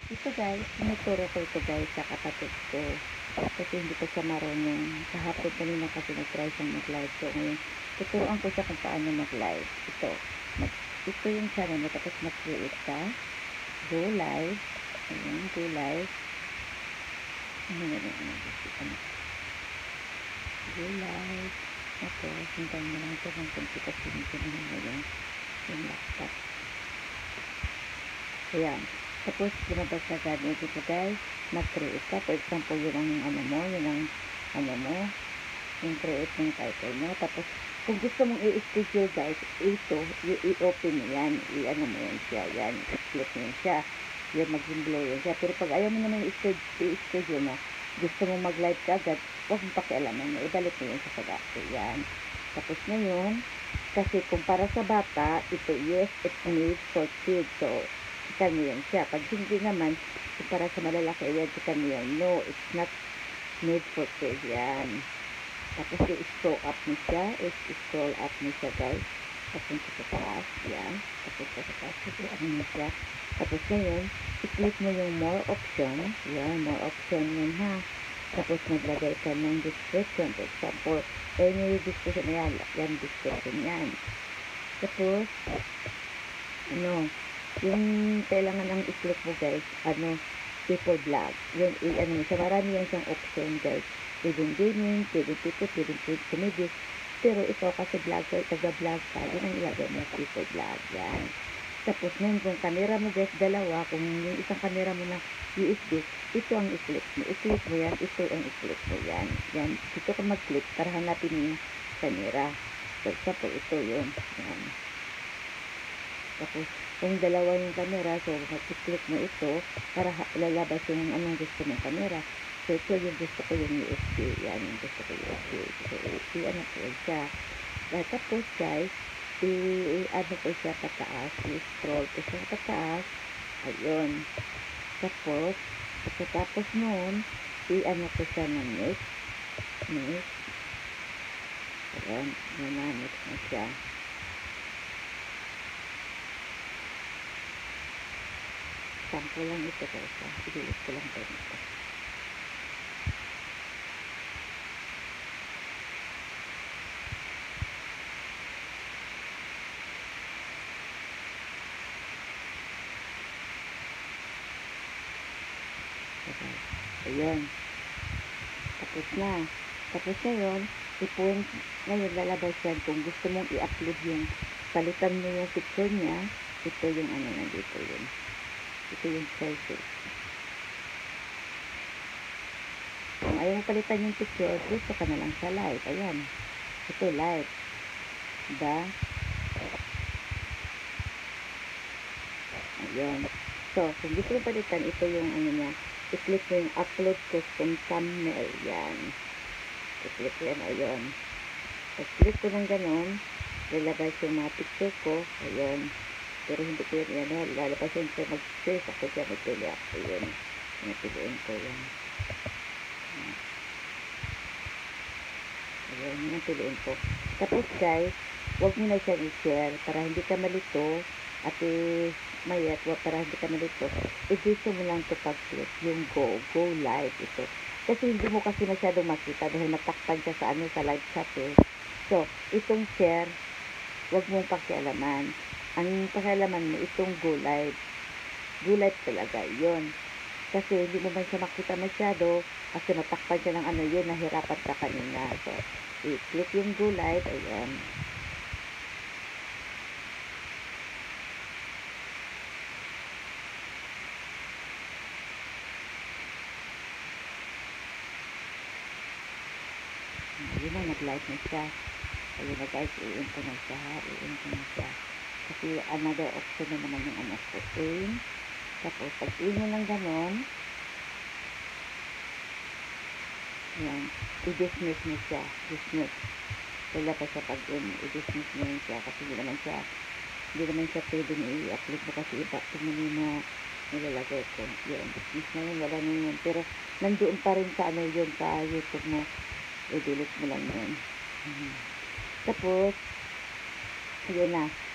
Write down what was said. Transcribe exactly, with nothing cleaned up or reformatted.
Ito guys, tinuturo ko ito guys sa kapatid ko. Kasi hindi pa siya marunong. Kahapon kanina kasi nag-try siyang mag-live. So ngayon, tuturuan ko siya kung paano mag-live. Ito. Mag ito yung channel mo. Tapos mag-create ka. Go live. Ayan, go live. Ano na rin, ano, ano. Go live. Tapos, hintayin mo lang ito ng konti kasi hindi na ngayon yung laptop. Ayan. Tapos, lumabas na gano'n dito guys. Mag-create ka. For example, yun ang ano mo, yun ang ano mo, yung create ng title mo. Tapos, kung gusto mong i-schedule guys, ito, i-open mo yan. I-ano mo yan siya. Yan, i-click mo yan siya. Yan, mag-blow yan siya. Pero pag ayaw mo naman i-schedule na, gusto mong mag-live ka agad, huwag mong pakialaman mo. Ibalik mo yan sa pag-ato. Yan. Tapos ngayon, kasi kung para sa bata, ito, yes, it's made for kids. So, chikan mo yan siya. Pag hindi naman, kung para sa malalaki, yan, chikan mo yan. No, it's not made for kids. Yan. Tapos i-scroll up mo siya. I-scroll up mo siya, guys. Tapos sa taas. Yan. Tapos sa taas. Tapos ano mo siya. Tapos ngayon, i-click mo yung more option. Yan, more option yun ha. Tapos naglagay ka ng description. For example, any description yan. Yan, description yan. Tapos, ano, yung kailangan ng i-click mo guys, ano, people vlog. Yung, i-ano mo siya. Marami yan siyang option guys. Pwedeng gaming, pwedeng people, pwedeng comedy. Pero ikaw kasi vlogger, taga-vlog ka, yun ang ilagay mo, people vlog. Yan. Tapos ngayon, kung camera mo guys, dalawa, kung yung isang camera mo na U S B, ito ang i-click mo. I-click mo yan, ito ang i-click mo yan. Yan. Dito ka mag-click para hanapin yung camera. For example, ito yun. Yan. Tapos, kung dalawa yung camera, so mag-click mo ito para lalabas yung anong gusto mong camera. So, ito yung gusto ko yung U S B. Yan, yung gusto ko yung U S B. So, i-ano ko siya. Tapos, guys, i-ano ko siya pataas. I-scroll ko siya pataas. Ayun. Tapos, tapos noon, i-ano ko siya ng next. Next. Ayan. Ayan, next na siya. Sample lang ito guys. I-delete ko lang ito. Ayan. Tapos na. Tapos ngayon, ipon, ngayon lalabas yan kung gusto mong i-upload yung, palitan mo yung picture niya, ito yung ano na dito yun. Ito yung choices. Kung ayaw mo palitan yung picture, gusto ka na lang sa live. Ayan. Ito live. Diba? Ayan. So, kung gusto mo palitan, ito yung ano niya. I-click mo yung upload custom thumbnail. Yan. I-click yan. Ayan. I-click ko ng ganon. Lalabas yung mga picture ko. Ayan. Pero hindi ko yun. Yan. Lalabas yung mag-choice. Ako siya magpili ako. Ayan. Napiliin ko yan. Ayan. Yung napiliin ko. Tapos guys, huwag mo na siya i-share para hindi ka malito. At eh, mayat, para hindi ka malito, i-dito mo lang ito pag-click, yung go, go live ito. Kasi hindi mo kasi masyadong makita dahil matakpan siya sa ano, sa live chat eh. So, itong share, huwag mong pakialaman. Ang pakialaman mo, itong go live. Go live talaga, yun. Kasi hindi mo man siya makita masyado, kasi matakpan siya ng ano yun, nahirapan ka kanina. So, i-click yung go live, ayan. Ayun na, nag-live na siya. Ayun na guys, i-in ko na siya ha. I-in ko na siya. Kasi another option na naman yung anak ko. In. Tapos, pag in mo lang ganon, yan, i-dismiss mo siya. Dismiss. Wala pa siya pag in. I-dismiss mo yun siya. Kasi hindi naman siya, hindi naman siya pwedeng i-upload mo kasi iba. Tingnan mo na nilalagay ko. Yan, dismiss na yun. Wala na yun. Pero, nandoon pa rin sa ano yun, sa YouTube mo. I-delete mo lang yun. Mm-hmm. Tapos, yun na.